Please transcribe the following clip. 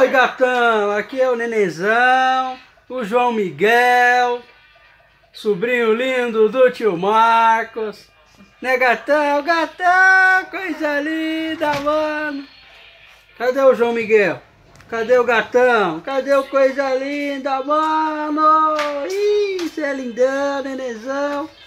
Oi, gatão, aqui é o Nenenzão, o João Miguel, sobrinho lindo do tio Marcos. Né, gatão? Gatão, coisa linda, mano. Cadê o João Miguel? Cadê o gatão? Cadê o coisa linda, mano? Ih, você é lindão, Nenenzão.